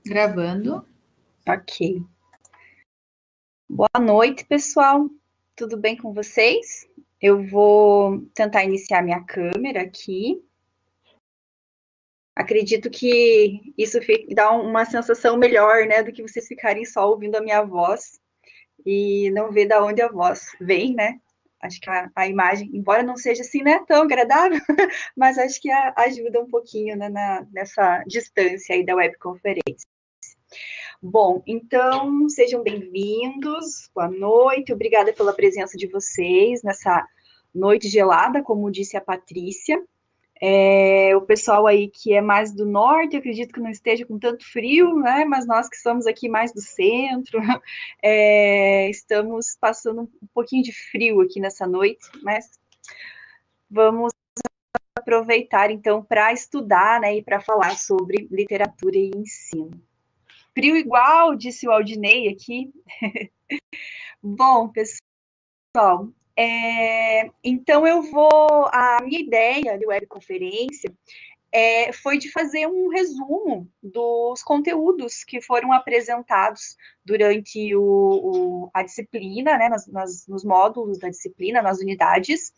Gravando. Ok. Boa noite, pessoal. Tudo bem com vocês? Eu vou tentar iniciar minha câmera aqui. Acredito que isso dá uma sensação melhor, né, do que vocês ficarem só ouvindo a minha voz e não ver da onde a voz vem, né? Acho que a imagem, embora não seja assim, né, tão agradável, mas acho que ajuda um pouquinho, né, nessa distância aí da webconferência. Bom, então sejam bem-vindos, boa noite, obrigada pela presença de vocês nessa noite gelada, como disse a Patrícia. O pessoal aí que é mais do norte, eu acredito que não esteja com tanto frio, né? Mas nós que somos aqui mais do centro, estamos passando um pouquinho de frio aqui nessa noite, mas vamos aproveitar então para estudar, né, e para falar sobre literatura e ensino. Frio igual, disse o Aldinei aqui. Bom, pessoal, então a minha ideia de webconferência foi de fazer um resumo dos conteúdos que foram apresentados durante a disciplina, né, nos módulos da disciplina, nas unidades,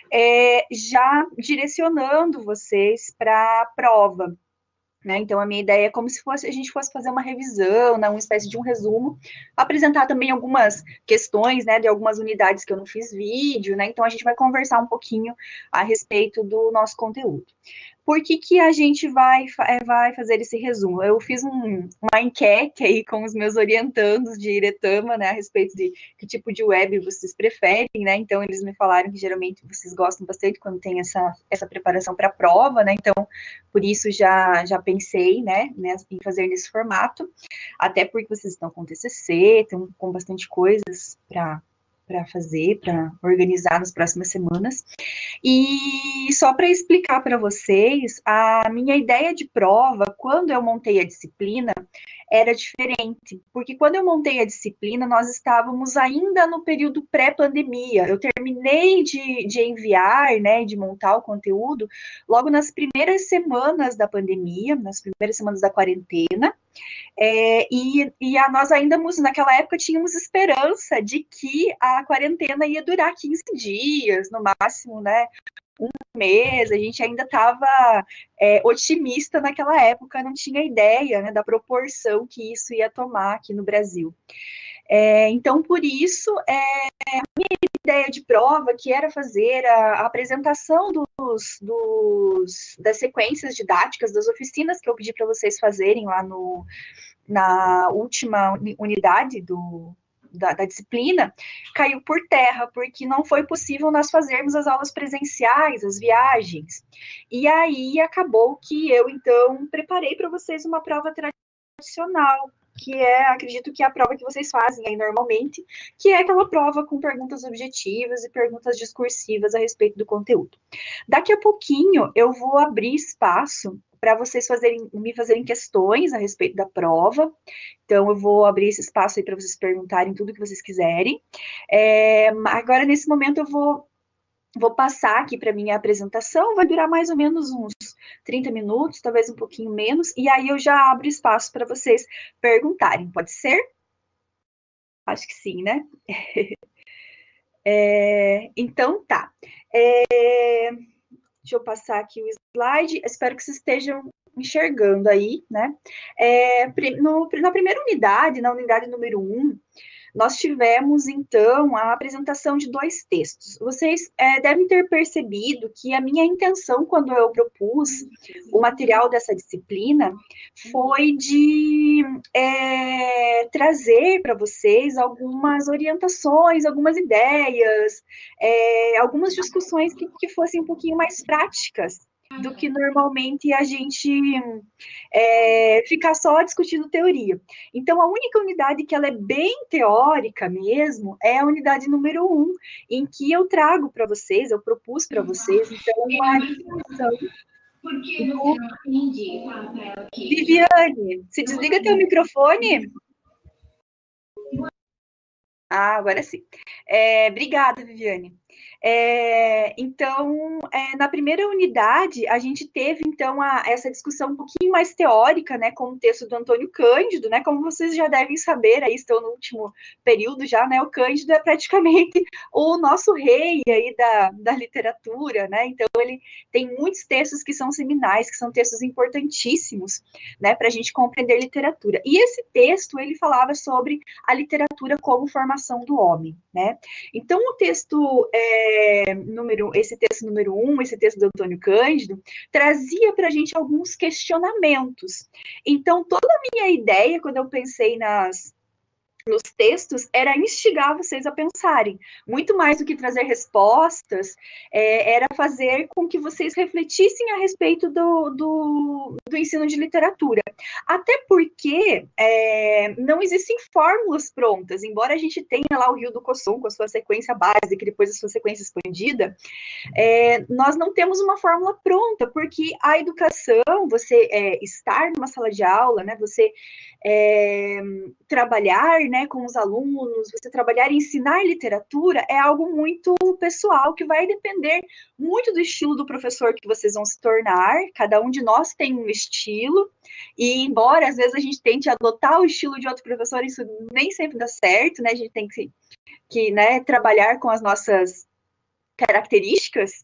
já direcionando vocês para a prova. Né? Então, a minha ideia é como se a gente fosse fazer uma revisão, né, uma espécie de um resumo, apresentar também algumas questões, né, de algumas unidades que eu não fiz vídeo, né? Então, a gente vai conversar um pouquinho a respeito do nosso conteúdo. Por que a gente vai fazer esse resumo? Eu fiz uma enquete aí com os meus orientandos de Iretama, né, a respeito de que tipo de web vocês preferem, né? Então, eles me falaram que geralmente vocês gostam bastante quando tem essa preparação para a prova, né? Então, por isso já pensei, né, em fazer nesse formato, até porque vocês estão com TCC, estão com bastante coisas para fazer, para organizar nas próximas semanas. E só para explicar para vocês, a minha ideia de prova, quando eu montei a disciplina, era diferente, porque quando eu montei a disciplina, nós estávamos ainda no período pré-pandemia. Eu terminei de enviar, né, de montar o conteúdo, logo nas primeiras semanas da pandemia, nas primeiras semanas da quarentena, nós ainda, naquela época, tínhamos esperança de que a quarentena ia durar 15 dias, no máximo, né, um mês, a gente ainda estava otimista naquela época, não tinha ideia, né, da proporção que isso ia tomar aqui no Brasil. Então, por isso, a minha ideia de prova, que era fazer a apresentação das sequências didáticas, das oficinas que eu pedi para vocês fazerem lá na última unidade da disciplina, caiu por terra, porque não foi possível nós fazermos as aulas presenciais, as viagens. E aí acabou que eu, então, preparei para vocês uma prova tradicional, que acredito que é a prova que vocês fazem aí normalmente, que é aquela prova com perguntas objetivas e perguntas discursivas a respeito do conteúdo. Daqui a pouquinho eu vou abrir espaço para vocês me fazerem questões a respeito da prova. Então, eu vou abrir esse espaço aí para vocês perguntarem tudo que vocês quiserem. Agora, nesse momento, eu vou passar aqui para minha apresentação, vai durar mais ou menos uns 30 minutos, talvez um pouquinho menos, e aí eu já abro espaço para vocês perguntarem, pode ser? Acho que sim, né? Então, tá. Deixa eu passar aqui o slide, espero que vocês estejam enxergando aí, né? Na primeira unidade, na unidade número 1, nós tivemos, então, a apresentação de 2 textos. Vocês devem ter percebido que a minha intenção, quando eu propus o material dessa disciplina, foi de trazer para vocês algumas orientações, algumas ideias, algumas discussões que fossem um pouquinho mais práticas do que normalmente a gente ficar só discutindo teoria. Então, a única unidade que ela é bem teórica mesmo é a unidade número 1, em que eu trago para vocês, eu propus para vocês, então, uma discussão do... Viviane, se desliga teu microfone. Agora sim. Obrigada, Viviane. Então, na primeira unidade, a gente teve, então, essa discussão um pouquinho mais teórica, né, com o texto do Antônio Cândido, né, como vocês já devem saber, aí estão no último período já, né, o Cândido é praticamente o nosso rei aí da literatura, né, então ele tem muitos textos que são seminais, que são textos importantíssimos, né, para a gente compreender literatura. E esse texto, ele falava sobre a literatura como formação do homem, né, então o texto esse texto número 1, esse texto do Antônio Cândido, trazia para a gente alguns questionamentos. Então, toda a minha ideia, quando eu pensei nos textos, era instigar vocês a pensarem. Muito mais do que trazer respostas, era fazer com que vocês refletissem a respeito do ensino de literatura. Até porque não existem fórmulas prontas, embora a gente tenha lá o Rio do Cosson com a sua sequência básica e depois a sua sequência expandida, nós não temos uma fórmula pronta, porque a educação, você estar numa sala de aula, né, você trabalhar, né, com os alunos, você trabalhar e ensinar literatura é algo muito pessoal, que vai depender muito do estilo do professor que vocês vão se tornar. Cada um de nós tem um estilo, e embora às vezes a gente tente adotar o estilo de outro professor, isso nem sempre dá certo, né, a gente tem que né, trabalhar com as nossas características.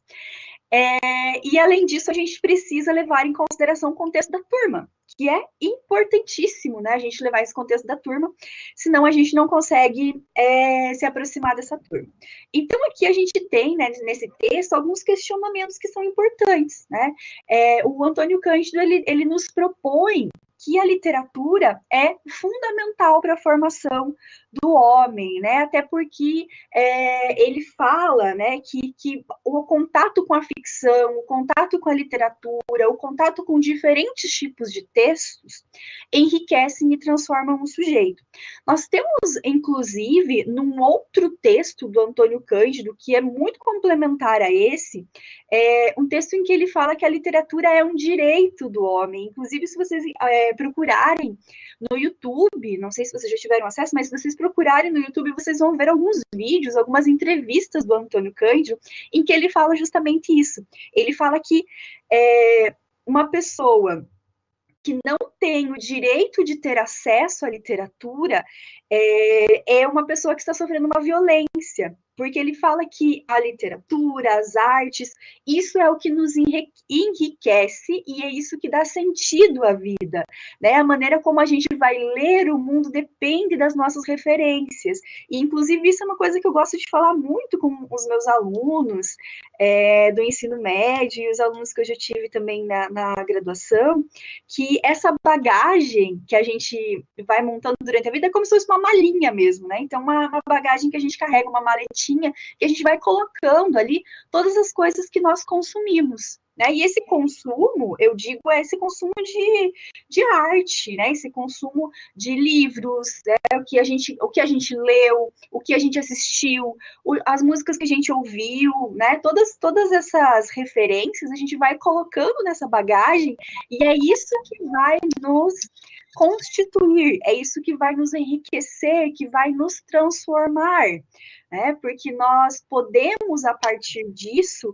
E além disso, a gente precisa levar em consideração o contexto da turma, que é importantíssimo, né? A gente levar esse contexto da turma, senão a gente não consegue se aproximar dessa turma. Então, aqui a gente tem, né, nesse texto, alguns questionamentos que são importantes, né? O Antônio Cândido, ele nos propõe que a literatura é fundamental para a formação do homem, né? Até porque ele fala, né, que o contato com a ficção, o contato com a literatura, o contato com diferentes tipos de textos enriquecem e transformam o sujeito. Nós temos, inclusive, num outro texto do Antônio Cândido, que é muito complementar a esse, um texto em que ele fala que a literatura é um direito do homem. Inclusive, se vocês procurarem no YouTube, não sei se vocês já tiveram acesso, mas se vocês procurarem no YouTube, vocês vão ver alguns vídeos, algumas entrevistas do Antônio Cândido, em que ele fala justamente isso. Ele fala que uma pessoa que não tem o direito de ter acesso à literatura é uma pessoa que está sofrendo uma violência, porque ele fala que a literatura, as artes, isso é o que nos enriquece e é isso que dá sentido à vida, né? A maneira como a gente vai ler o mundo depende das nossas referências, e inclusive isso é uma coisa que eu gosto de falar muito com os meus alunos do ensino médio e os alunos que eu já tive também na graduação, que essa bagagem que a gente vai montando durante a vida é como se fosse uma malinha mesmo, né? Então, uma bagagem que a gente carrega, uma maletinha, que a gente vai colocando ali todas as coisas que nós consumimos, né? E esse consumo, eu digo, é esse consumo de arte, né? Esse consumo de livros, né? o que a gente leu, o que a gente assistiu, as músicas que a gente ouviu, né? Todas essas referências a gente vai colocando nessa bagagem, e é isso que vai nos constituir, é isso que vai nos enriquecer, que vai nos transformar, né? Porque nós podemos, a partir disso,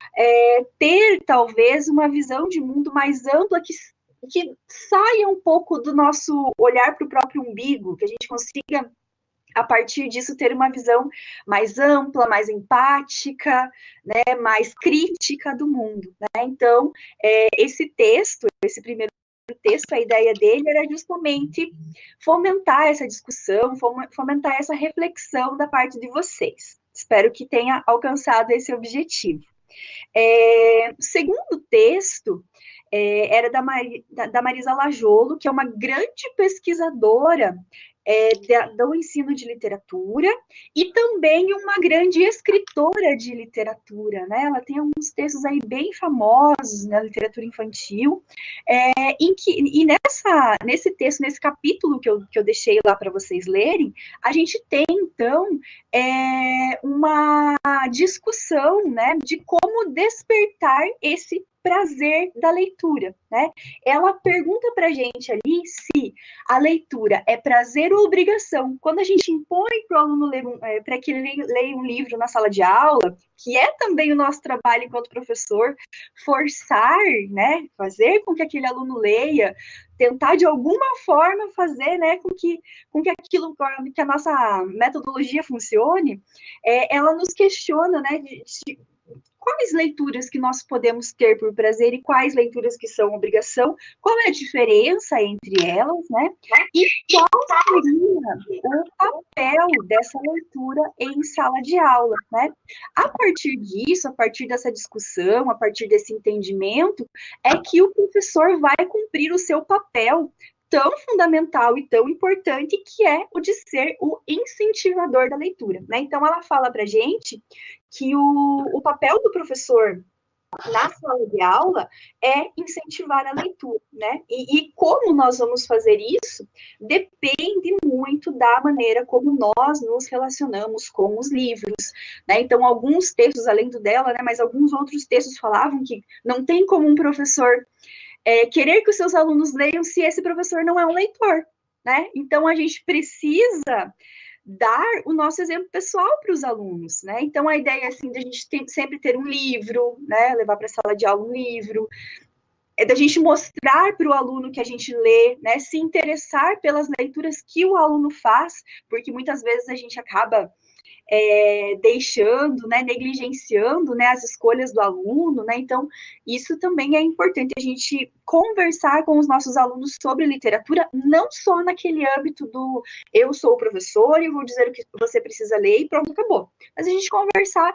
ter talvez uma visão de mundo mais ampla que saia um pouco do nosso olhar para o próprio umbigo, que a gente consiga, a partir disso, ter uma visão mais ampla, mais empática, né, mais crítica do mundo, né? Então, esse texto, esse primeiro texto, a ideia dele era justamente fomentar essa discussão, fomentar essa reflexão da parte de vocês. Espero que tenha alcançado esse objetivo. O segundo texto era da Marisa Lajolo, que é uma grande pesquisadora do ensino de literatura e também uma grande escritora de literatura, né? Ela tem alguns textos aí bem famosos na literatura infantil, nesse texto, nesse capítulo que eu deixei lá para vocês lerem, a gente tem, então, uma discussão, né, de como despertar esse prazer da leitura, né? Ela pergunta para a gente ali se a leitura é prazer ou obrigação. Quando a gente impõe para o aluno ler para que ele leia um livro na sala de aula, que é também o nosso trabalho enquanto professor, forçar, né, fazer com que aquele aluno leia, tentar de alguma forma fazer, né, com que aquilo, que a nossa metodologia funcione, ela nos questiona, né, de quais leituras que nós podemos ter por prazer e quais leituras que são obrigação, qual é a diferença entre elas, né? E qual seria o papel dessa leitura em sala de aula, né? A partir disso, a partir dessa discussão, a partir desse entendimento, é que o professor vai cumprir o seu papel tão fundamental e tão importante, que é o de ser o incentivador da leitura, né? Então, ela fala para a gente que o papel do professor na sala de aula é incentivar a leitura, né? E como nós vamos fazer isso depende muito da maneira como nós nos relacionamos com os livros, né? Então, alguns textos, além do dela, né, mas alguns outros textos falavam que não tem como um professor querer que os seus alunos leiam se esse professor não é um leitor, né? Então, a gente precisa dar o nosso exemplo pessoal para os alunos, né? Então, a ideia, assim, de a gente sempre ter um livro, né? Levar para a sala de aula um livro, da gente mostrar para o aluno que a gente lê, né? Se interessar pelas leituras que o aluno faz, porque muitas vezes a gente acaba deixando, né, negligenciando, né, as escolhas do aluno, né, então isso também é importante, a gente conversar com os nossos alunos sobre literatura, não só naquele âmbito do eu sou o professor e vou dizer o que você precisa ler e pronto, acabou, mas a gente conversar,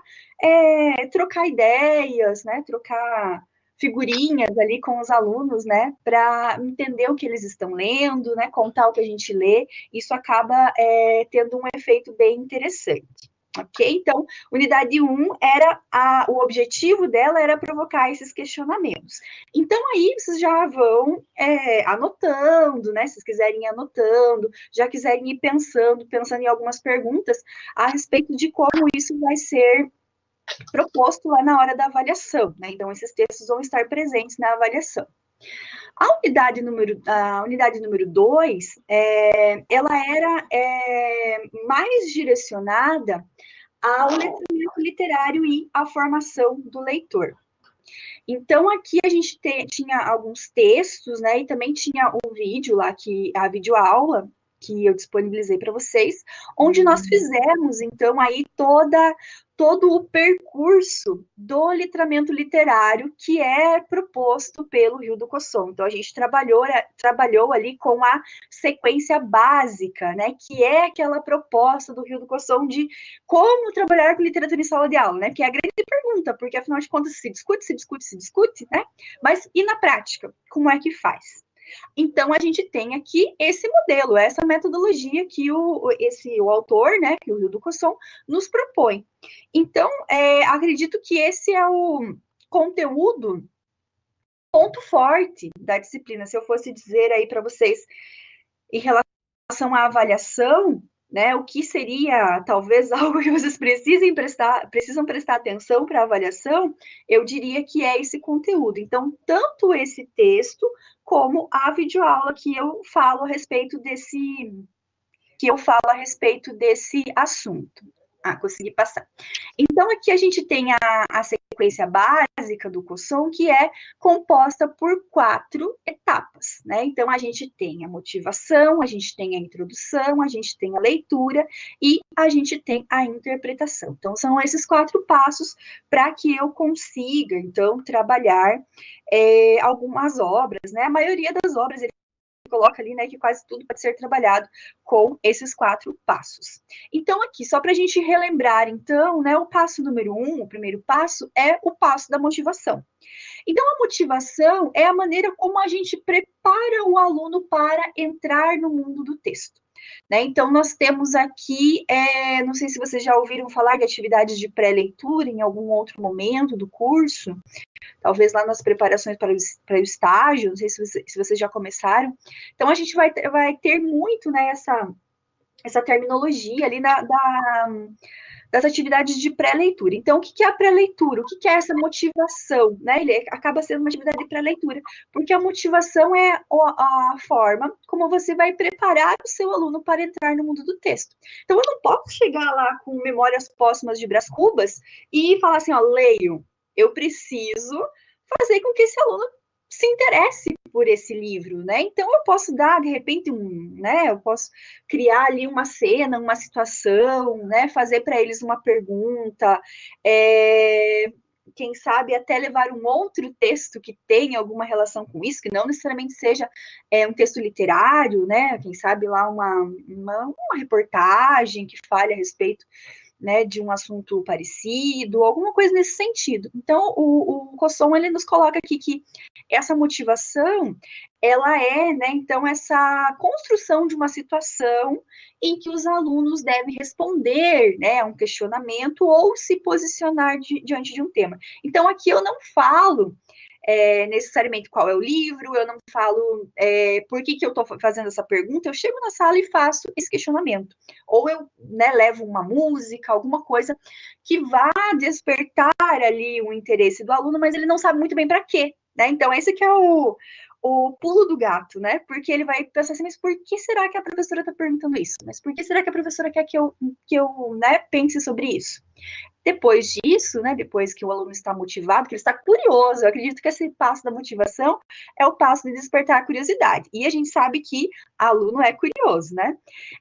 trocar ideias, né, trocar figurinhas ali com os alunos, né, para entender o que eles estão lendo, né, contar o que a gente lê, isso acaba tendo um efeito bem interessante. Ok? Então, unidade 1 o objetivo dela era provocar esses questionamentos. Então, aí vocês já vão anotando, né? Se vocês quiserem ir anotando, já quiserem ir pensando em algumas perguntas a respeito de como isso vai ser proposto lá na hora da avaliação, né? Então, esses textos vão estar presentes na avaliação. A unidade número 2, ela era mais direcionada ao letramento literário e à formação do leitor. Então, aqui a gente tinha alguns textos, né, e também tinha um vídeo lá, a videoaula, que eu disponibilizei para vocês, onde nós fizemos, então, aí todo o percurso do letramento literário que é proposto pelo Rio do Cosson. Então, a gente trabalhou ali com a sequência básica, né, que é aquela proposta do Rio do Cosson de como trabalhar com literatura em sala de aula, né, que é a grande pergunta, porque, afinal de contas, se discute, né, mas e na prática, como é que faz? Então, a gente tem aqui esse modelo, essa metodologia que o autor, né, que o Rio do Cosson, nos propõe. Então, acredito que esse é o conteúdo, ponto forte da disciplina. Se eu fosse dizer aí para vocês, em relação à avaliação, né, o que seria talvez algo que vocês precisam prestar atenção para a avaliação, eu diria que é esse conteúdo. Então, tanto esse texto como a videoaula que eu falo a respeito desse assunto. Consegui passar. Então, aqui a gente tem a sequência básica do Cosson, que é composta por 4 etapas, né? Então, a gente tem a motivação, a gente tem a introdução, a gente tem a leitura e a gente tem a interpretação. Então, são esses 4 passos para que eu consiga, então, trabalhar algumas obras, né? A maioria das obras, ele coloca ali, né, que quase tudo pode ser trabalhado com esses 4 passos. Então, aqui, só para a gente relembrar, então, né, o passo número 1, o primeiro passo, é o passo da motivação. Então, a motivação é a maneira como a gente prepara o aluno para entrar no mundo do texto. Né? Então, nós temos aqui, não sei se vocês já ouviram falar de atividades de pré-leitura em algum outro momento do curso, talvez lá nas preparações para o estágio, não sei se vocês já começaram. Então, a gente vai ter muito, né, essa terminologia ali da das atividades de pré-leitura. Então, o que é a pré-leitura? O que é essa motivação? Né? Ele acaba sendo uma atividade de pré-leitura, porque a motivação é a forma como você vai preparar o seu aluno para entrar no mundo do texto. Então, eu não posso chegar lá com memórias póstumas de Brás Cubas e falar assim, ó, leio. Eu preciso fazer com que esse aluno se interesse por esse livro, né? Então eu posso dar, de repente, né? Eu posso criar ali uma cena, uma situação, né? Fazer para eles uma pergunta, quem sabe até levar um outro texto que tenha alguma relação com isso, que não necessariamente seja um texto literário, né? Quem sabe lá uma reportagem que fale a respeito, né, de um assunto parecido, alguma coisa nesse sentido. Então, o Cosson, ele nos coloca aqui que essa motivação, ela é, né, então, essa construção de uma situação em que os alunos devem responder, né, a um questionamento ou se posicionar diante de um tema. Então, aqui eu não falo necessariamente qual é o livro, eu não falo por que eu estou fazendo essa pergunta, eu chego na sala e faço esse questionamento. Ou eu, né, levo uma música, alguma coisa que vá despertar ali o interesse do aluno, mas ele não sabe muito bem para quê, né? Então, esse que é o pulo do gato, né? Porque ele vai pensar assim, mas por que será que a professora está perguntando isso? Mas por que será que a professora quer que eu né, pense sobre isso? Depois disso, né, depois que o aluno está motivado, que ele está curioso, eu acredito que esse passo da motivação é o passo de despertar a curiosidade. E a gente sabe que aluno é curioso, né?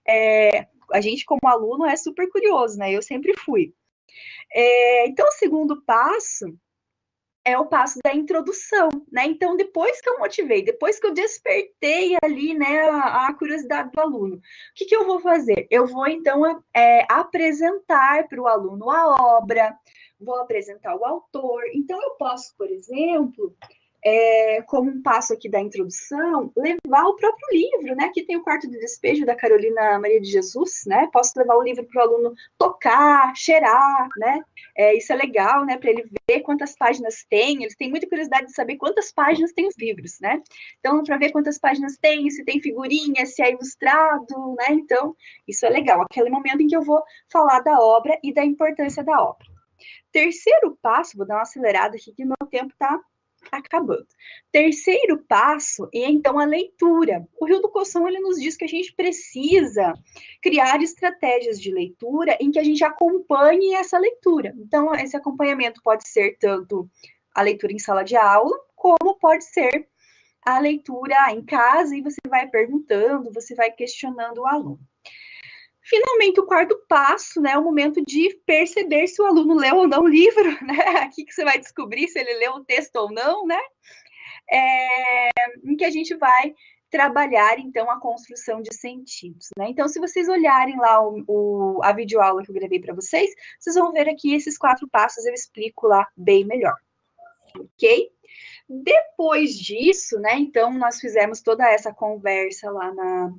A gente, como aluno, é super curioso, né? Eu sempre fui. Então, o segundo passo é o passo da introdução, né? Então, depois que eu motivei, depois que eu despertei ali, né, a curiosidade do aluno, o que eu vou fazer? Eu vou, então, apresentar para o aluno a obra, vou apresentar o autor. Então, eu posso, por exemplo, como um passo aqui da introdução, levar o próprio livro, né? Aqui tem o Quarto de Despejo da Carolina Maria de Jesus, né? Posso levar o livro para o aluno tocar, cheirar, né? Isso é legal, né? Para ele ver quantas páginas tem. Eles têm muita curiosidade de saber quantas páginas tem os livros, né? Então, para ver quantas páginas tem, se tem figurinha, se é ilustrado, né? Então, isso é legal. Aquele momento em que eu vou falar da obra e da importância da obra. Terceiro passo, vou dar uma acelerada aqui que o meu tempo está acabando. Terceiro passo é, então, a leitura. O Rio do Cosson, ele nos diz que a gente precisa criar estratégias de leitura em que a gente acompanhe essa leitura. Então, esse acompanhamento pode ser tanto a leitura em sala de aula, como pode ser a leitura em casa, e você vai perguntando, você vai questionando o aluno. Finalmente, o quarto passo, né, é o momento de perceber se o aluno leu ou não o livro, né? Aqui que você vai descobrir se ele leu o texto ou não, né? Em que a gente vai trabalhar, então, a construção de sentidos, né? Então, se vocês olharem lá a videoaula que eu gravei para vocês, vocês vão ver aqui esses 4 passos, eu explico lá bem melhor, ok? Depois disso, né, então, nós fizemos toda essa conversa lá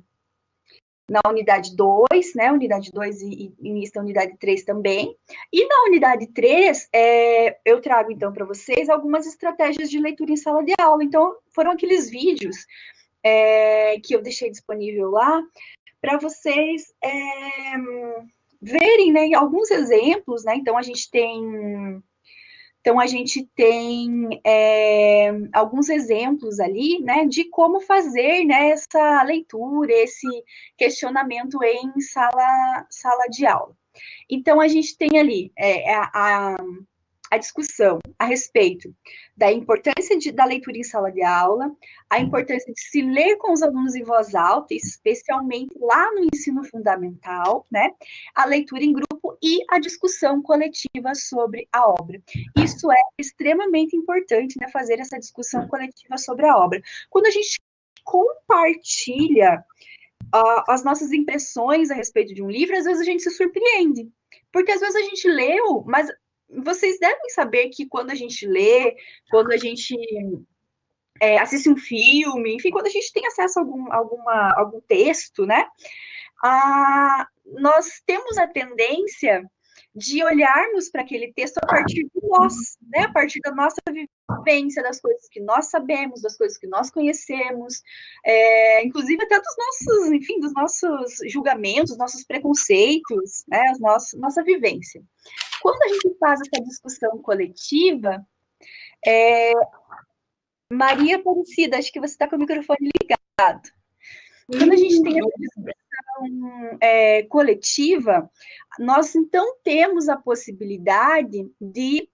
na unidade 2, né? Unidade 2 e início da unidade 3 também. E na unidade 3, eu trago, então, para vocês algumas estratégias de leitura em sala de aula. Então, foram aqueles vídeos que eu deixei disponível lá para vocês verem, né, alguns exemplos, né? Então, a gente tem alguns exemplos ali, né, de como fazer, né, essa leitura, esse questionamento em sala de aula. Então, a gente tem ali a discussão a respeito da importância da leitura em sala de aula, a importância de se ler com os alunos em voz alta, especialmente lá no ensino fundamental, né? A leitura em grupo e a discussão coletiva sobre a obra. Isso é extremamente importante, né? Fazer essa discussão coletiva sobre a obra. Quando a gente compartilha as nossas impressões a respeito de um livro, às vezes a gente se surpreende. Porque às vezes a gente leu, mas vocês devem saber que quando a gente lê, quando a gente assiste um filme, enfim, quando a gente tem acesso a algum texto, né? Nós temos a tendência de olharmos para aquele texto a partir de nós, né? A partir da nossa vivência, das coisas que nós sabemos, das coisas que nós conhecemos, inclusive até dos nossos, enfim, dos nossos julgamentos, dos nossos preconceitos, né, nossa vivência. Quando a gente faz essa discussão coletiva, Maria Aparecida, acho que você está com o microfone ligado. Quando a gente tem essa discussão coletiva, nós então temos a possibilidade de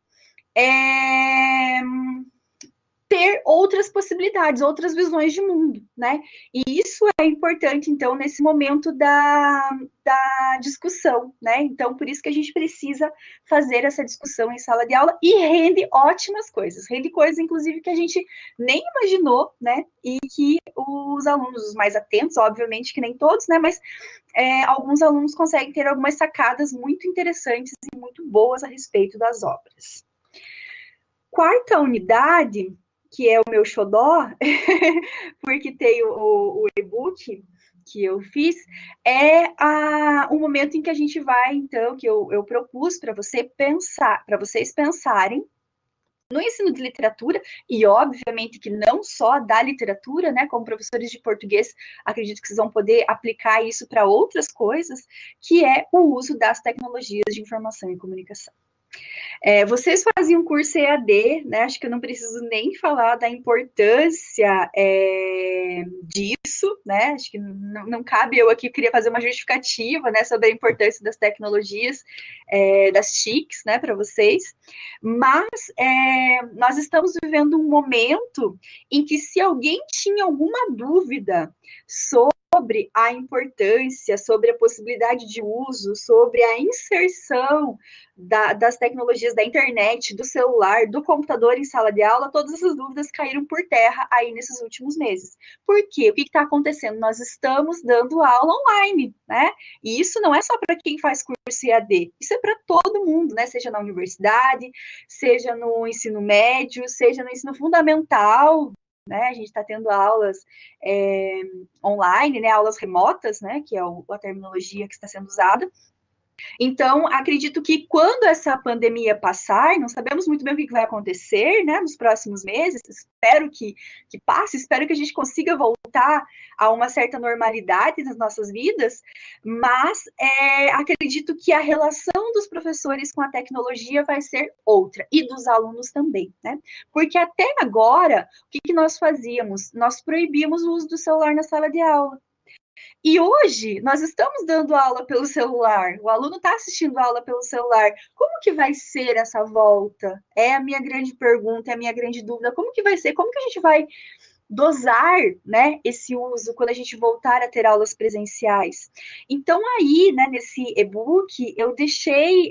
ter outras possibilidades, outras visões de mundo, né? E isso é importante, então, nesse momento da discussão, né? Então, por isso que a gente precisa fazer essa discussão em sala de aula e rende ótimas coisas, rende coisas, inclusive, que a gente nem imaginou, né? E que os alunos, os mais atentos, obviamente que nem todos, né? Mas alguns alunos conseguem ter algumas sacadas muito interessantes e muito boas a respeito das obras. Quarta unidade, que é o meu xodó, porque tem o e-book que eu fiz, é o momento em que a gente vai, então, que eu propus para vocês pensarem no ensino de literatura, e obviamente que não só da literatura, né, como professores de português, acredito que vocês vão poder aplicar isso para outras coisas, que é o uso das tecnologias de informação e comunicação. Vocês faziam curso EAD, né? Acho que eu não preciso nem falar da importância disso, né? Acho que não cabe eu aqui, queria fazer uma justificativa, né, sobre a importância das tecnologias, das TICs, né, para vocês. Mas nós estamos vivendo um momento em que, se alguém tinha alguma dúvida sobre a importância, sobre a possibilidade de uso, sobre a inserção das tecnologias da internet, do celular, do computador em sala de aula, todas essas dúvidas caíram por terra aí nesses últimos meses. Por quê? O que está acontecendo? Nós estamos dando aula online, né? E isso não é só para quem faz curso EAD, isso é para todo mundo, né? Seja na universidade, seja no ensino médio, seja no ensino fundamental, né? A gente está tendo aulas online, né? Aulas remotas, né? Que é a terminologia que está sendo usada. Então, acredito que quando essa pandemia passar, não sabemos muito bem o que vai acontecer, né, nos próximos meses, espero que passe, espero que a gente consiga voltar a uma certa normalidade nas nossas vidas, mas acredito que a relação dos professores com a tecnologia vai ser outra, e dos alunos também, né, porque até agora, o que nós fazíamos? Nós proibíamos o uso do celular na sala de aula. E hoje nós estamos dando aula pelo celular, o aluno está assistindo aula pelo celular. Como que vai ser essa volta? É a minha grande pergunta, é a minha grande dúvida. Como que vai ser? Como que a gente vai dosar, né, esse uso quando a gente voltar a ter aulas presenciais? Então, aí, né, nesse e-book, eu deixei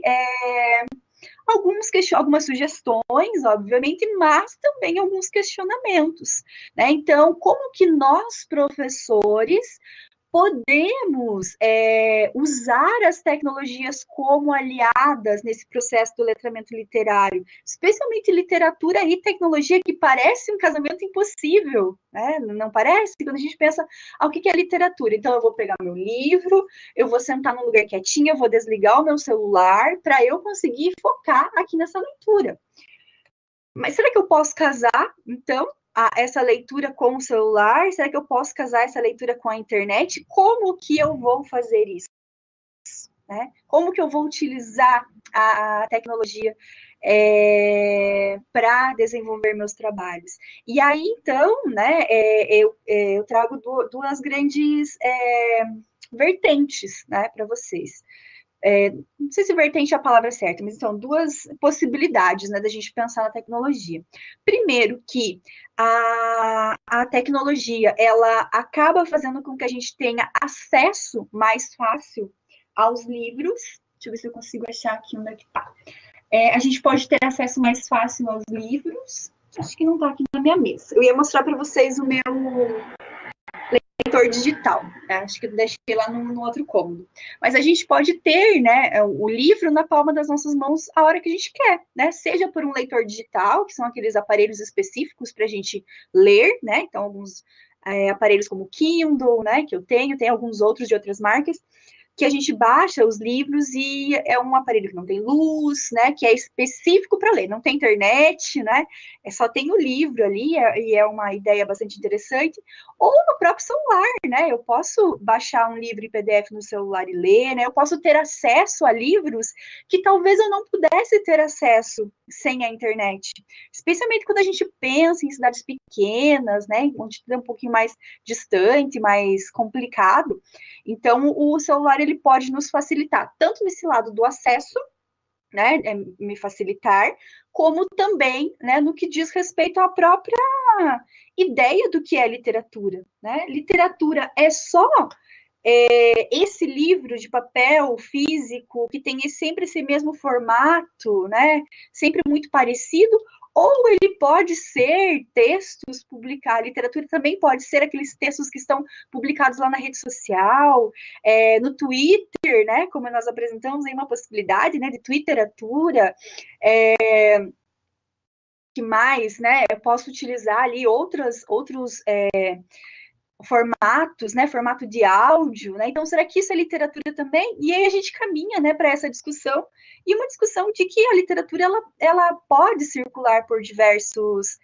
algumas sugestões, obviamente, mas também alguns questionamentos, né? Então, como que nós, professores, podemos usar as tecnologias como aliadas nesse processo do letramento literário, especialmente literatura e tecnologia, que parece um casamento impossível, né? Não parece? Quando a gente pensa, o que é literatura? Então, eu vou pegar meu livro, eu vou sentar num lugar quietinho, eu vou desligar o meu celular para eu conseguir focar aqui nessa leitura. Mas será que eu posso casar, então, essa leitura com o celular? Será que eu posso casar essa leitura com a internet? Como que eu vou fazer isso? Né? Como que eu vou utilizar a tecnologia para desenvolver meus trabalhos? E aí, então, né, eu trago duas grandes vertentes, né, para vocês. Não sei se vertente é a palavra certa, mas então, duas possibilidades, né, da gente pensar na tecnologia. Primeiro, que a tecnologia, ela acaba fazendo com que a gente tenha acesso mais fácil aos livros. Deixa eu ver se eu consigo achar aqui onde é que tá. A gente pode ter acesso mais fácil aos livros. Acho que não tá aqui na minha mesa. Eu ia mostrar para vocês o meu leitor digital, né? Acho que eu deixei lá no outro cômodo. Mas a gente pode ter, né, o livro na palma das nossas mãos a hora que a gente quer, né? Seja por um leitor digital, que são aqueles aparelhos específicos para a gente ler, né? Então, alguns aparelhos como o Kindle, né, que eu tenho, tem alguns outros de outras marcas. que a gente baixa os livros e é um aparelho que não tem luz, né, que é específico para ler, não tem internet, né, só tem o livro ali, e é uma ideia bastante interessante, ou no próprio celular, né, eu posso baixar um livro em PDF no celular e ler, né, eu posso ter acesso a livros que talvez eu não pudesse ter acesso sem a internet, especialmente quando a gente pensa em cidades pequenas, né, onde é um pouquinho mais distante, mais complicado. Então, o celular ele pode nos facilitar tanto nesse lado do acesso, né, me facilitar, como também, né, no que diz respeito à própria ideia do que é literatura, né? Literatura é só esse livro de papel físico que tem sempre esse mesmo formato, né? Sempre muito parecido, ou ele pode ser textos publicados, a literatura também pode ser aqueles textos que estão publicados lá na rede social, no Twitter, né? Como nós apresentamos aí uma possibilidade, né? De Twitteratura, que mais, né? Eu posso utilizar ali outros formatos, né, formato de áudio, né? Então, será que isso é literatura também? E aí a gente caminha, né, para essa discussão, e uma discussão de que a literatura ela pode circular por diversos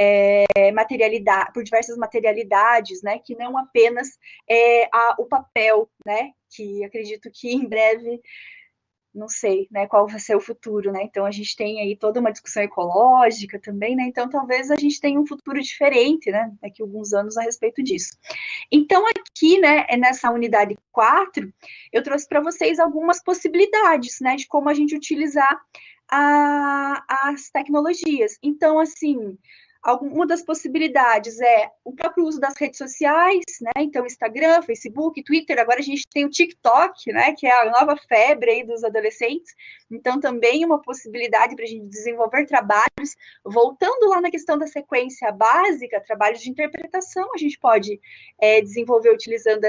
por diversas materialidades, né, que não apenas o papel, né, que acredito que em breve não sei, né, qual vai ser o futuro, né? Então a gente tem aí toda uma discussão ecológica também, né? Então talvez a gente tenha um futuro diferente, né, daqui a alguns anos a respeito disso. Então aqui, né, nessa unidade 4, eu trouxe para vocês algumas possibilidades, né, de como a gente utilizar as tecnologias. Então, assim, uma das possibilidades é o próprio uso das redes sociais, né? Então, Instagram, Facebook, Twitter, agora a gente tem o TikTok, né? Que é a nova febre aí dos adolescentes. Então, também uma possibilidade para a gente desenvolver trabalhos, voltando lá na questão da sequência básica, trabalhos de interpretação, a gente pode desenvolver utilizando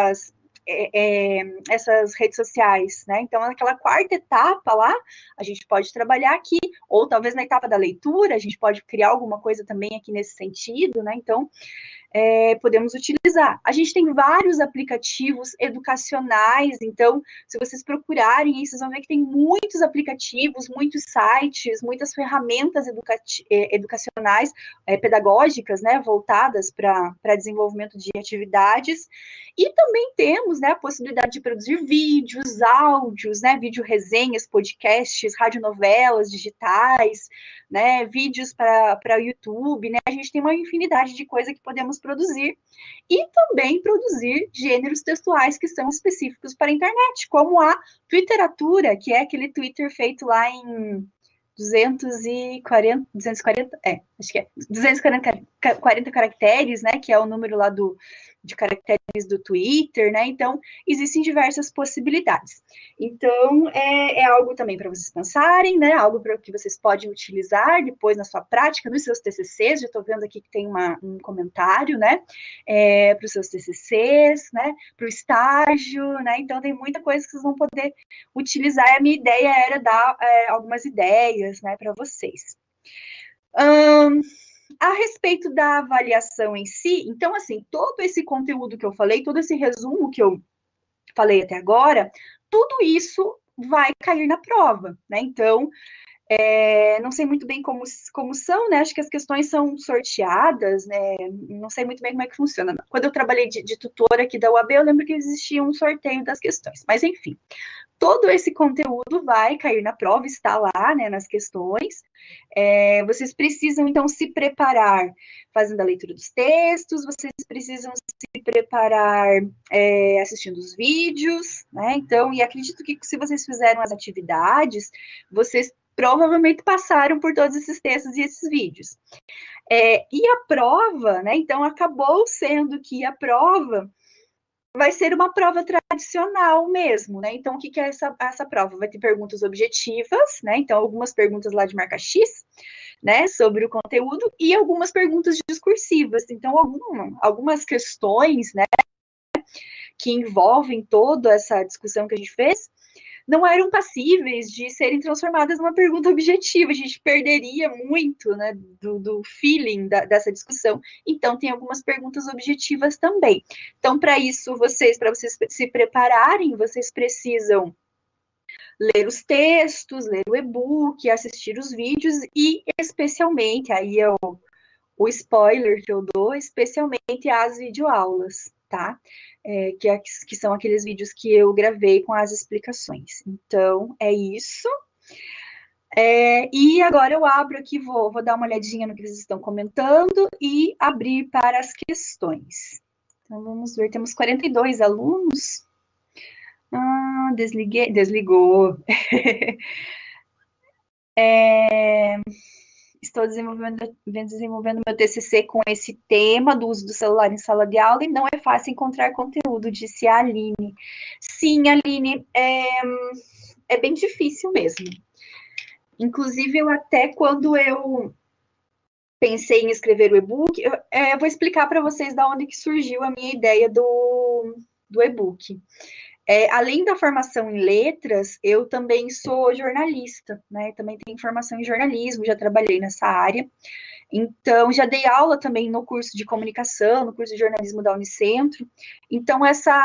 essas redes sociais, né? Então, naquela quarta etapa lá, a gente pode trabalhar aqui, ou talvez na etapa da leitura, a gente pode criar alguma coisa também aqui nesse sentido, né? Então, podemos utilizar. A gente tem vários aplicativos educacionais, então, se vocês procurarem, vocês vão ver que tem muitos aplicativos, muitos sites, muitas ferramentas educacionais, pedagógicas, né, voltadas para desenvolvimento de atividades, e também temos, né, a possibilidade de produzir vídeos, áudios, né, vídeo resenhas, podcasts, radionovelas digitais, né, vídeos para o YouTube, né, a gente tem uma infinidade de coisas que podemos produzir, e também produzir gêneros textuais que são específicos para a internet, como a Twitteratura, que é aquele Twitter feito lá em 240, acho que é 240 caracteres, né, que é o número lá de caracteres do Twitter, né, então existem diversas possibilidades. Então, é algo também para vocês pensarem, né, algo para que vocês podem utilizar depois na sua prática, nos seus TCCs, já estou vendo aqui que tem um comentário, né, para os seus TCCs, né, para o estágio, né, então tem muita coisa que vocês vão poder utilizar, e a minha ideia era dar algumas ideias, né, para vocês. A respeito da avaliação em si, então, assim, todo esse conteúdo que eu falei, todo esse resumo que eu falei até agora, tudo isso vai cair na prova, né? Então, não sei muito bem como são, né? Acho que as questões são sorteadas, né? Não sei muito bem como é que funciona. Quando eu trabalhei de tutora aqui da UAB, eu lembro que existia um sorteio das questões, mas enfim. Todo esse conteúdo vai cair na prova, está lá, né, nas questões. Vocês precisam, então, se preparar fazendo a leitura dos textos, vocês precisam se preparar assistindo os vídeos, né? Então, e acredito que se vocês fizeram as atividades, vocês provavelmente passaram por todos esses textos e esses vídeos. E a prova, né? Então, acabou sendo que a prova vai ser uma prova tradicional mesmo, né? Então, o que é essa prova? Vai ter perguntas objetivas, né? Então, algumas perguntas lá de marca X, né? Sobre o conteúdo, e algumas perguntas discursivas. Então, algumas questões, né? Que envolvem toda essa discussão que a gente fez, não eram passíveis de serem transformadas numa pergunta objetiva, a gente perderia muito, né, do feeling dessa discussão. Então, tem algumas perguntas objetivas também. Então, para isso, para vocês se prepararem, vocês precisam ler os textos, ler o e-book, assistir os vídeos e, especialmente, aí é o spoiler que eu dou, especialmente as videoaulas, tá? Que são aqueles vídeos que eu gravei com as explicações. Então, é isso. E agora eu abro aqui, vou dar uma olhadinha no que vocês estão comentando e abrir para as questões. Então, vamos ver, temos 42 alunos. Desligou. Estou desenvolvendo meu TCC com esse tema do uso do celular em sala de aula e não é fácil encontrar conteúdo, disse a Aline. Sim, Aline, é bem difícil mesmo. Inclusive, eu até quando eu pensei em escrever o e-book, eu vou explicar para vocês da onde que surgiu a minha ideia do e-book. Além da formação em letras, eu também sou jornalista, né? Também tenho formação em jornalismo, já trabalhei nessa área. Então, já dei aula também no curso de comunicação, no curso de jornalismo da Unicentro. Então,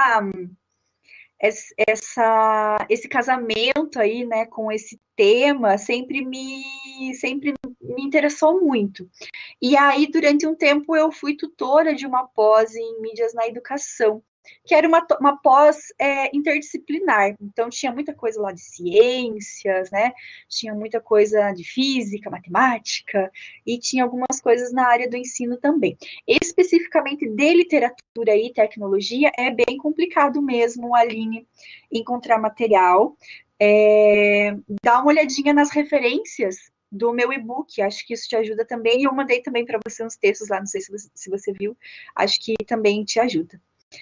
esse casamento aí, né, com esse tema, sempre me interessou muito. E aí, durante um tempo, eu fui tutora de uma pós em mídias na educação, que era uma pós interdisciplinar. Então, tinha muita coisa lá de ciências, né? Tinha muita coisa de física, matemática, e tinha algumas coisas na área do ensino também. Especificamente de literatura e tecnologia, é bem complicado mesmo, Aline, encontrar material. Dá uma olhadinha nas referências do meu e-book, acho que isso te ajuda também. E eu mandei também para você uns textos lá, não sei se você viu, acho que também te ajuda.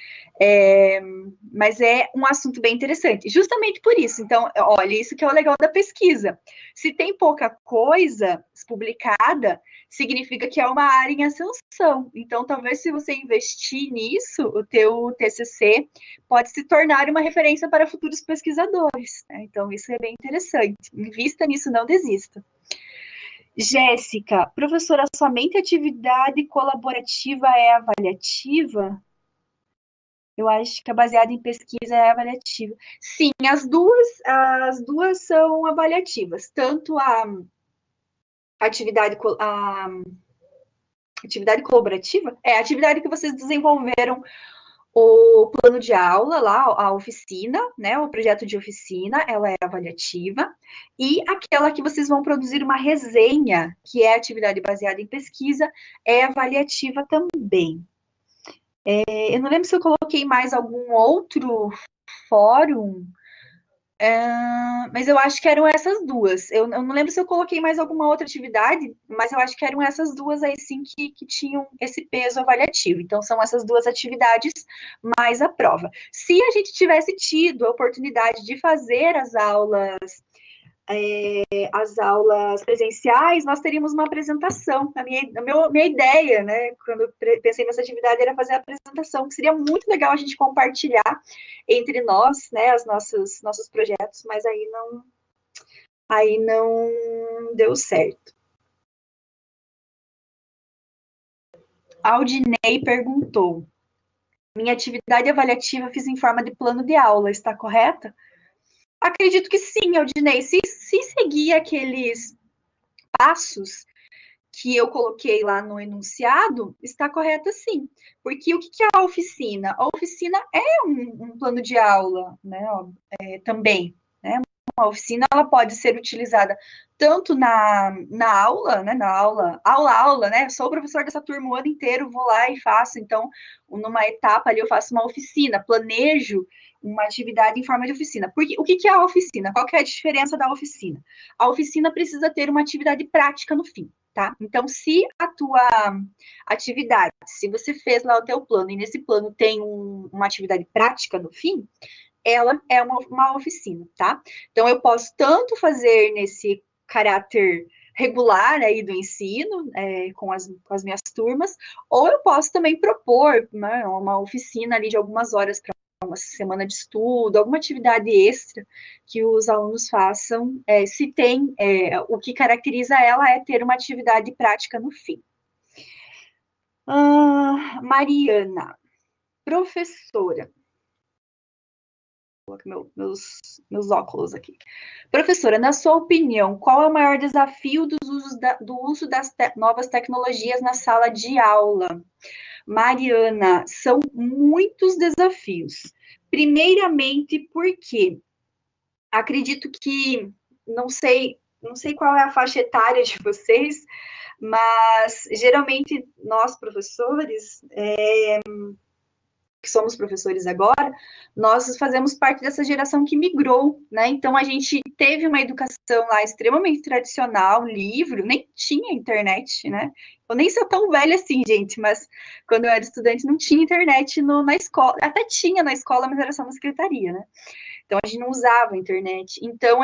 Mas é um assunto bem interessante, justamente por isso. Então, olha, isso que é o legal da pesquisa. Se tem pouca coisa publicada, significa que é uma área em ascensão. Então, talvez se você investir nisso, o teu TCC pode se tornar uma referência para futuros pesquisadores. Né? Então, isso é bem interessante. Invista nisso, não desista. Jéssica, professora, somente atividade colaborativa é avaliativa? Eu acho que a baseada em pesquisa é avaliativa. Sim, as duas são avaliativas. Tanto a atividade colaborativa, a atividade que vocês desenvolveram o plano de aula lá, a oficina, né, o projeto de oficina, ela é avaliativa, e aquela que vocês vão produzir uma resenha, que é atividade baseada em pesquisa, é avaliativa também. Eu não lembro se eu coloquei mais algum outro fórum, mas eu acho que eram essas duas. Eu não lembro se eu coloquei mais alguma outra atividade, mas eu acho que eram essas duas aí sim que tinham esse peso avaliativo. Então, são essas duas atividades mais a prova. Se a gente tivesse tido a oportunidade de fazer as aulas presenciais, nós teríamos uma apresentação. Minha ideia, né, quando eu pensei nessa atividade, era fazer a apresentação, que seria muito legal a gente compartilhar entre nós, né, nossos projetos, mas aí não deu certo. Aldinei perguntou: minha atividade avaliativa fiz em forma de plano de aula, está correta? Acredito que sim, Aldinei. Se seguir aqueles passos que eu coloquei lá no enunciado, está correta sim. Porque o que é a oficina? A oficina é um plano de aula, né? Também, né? Uma oficina ela pode ser utilizada tanto na aula, né? Na aula, né? Sou o professor dessa turma o ano inteiro, vou lá e faço. Então, numa etapa ali, eu faço uma oficina, planejo uma atividade em forma de oficina. Porque o que é a oficina? Qual que é a diferença da oficina? A oficina precisa ter uma atividade prática no fim. Tá? Então, se a tua atividade, se você fez lá o teu plano e nesse plano tem uma atividade prática no fim, ela é uma oficina, tá? Então, eu posso tanto fazer nesse caráter regular aí do ensino, com as minhas turmas, ou eu posso também propor, né, uma oficina ali de algumas horas para uma semana de estudo, alguma atividade extra que os alunos façam, se tem, o que caracteriza ela é ter uma atividade prática no fim. Mariana, professora. Vou colocar meus óculos aqui. Professora, na sua opinião, qual é o maior desafio do uso das novas tecnologias na sala de aula? Mariana, são muitos desafios. Primeiramente, porque acredito que, não sei qual é a faixa etária de vocês, mas geralmente nós, professores, que somos professores agora, nós fazemos parte dessa geração que migrou, né? Então a gente teve uma educação lá extremamente tradicional, livro, nem tinha internet, né? Eu nem sou tão velha assim, gente, mas quando eu era estudante não tinha internet na escola, até tinha na escola, mas era só na secretaria, né? Então a gente não usava a internet. Então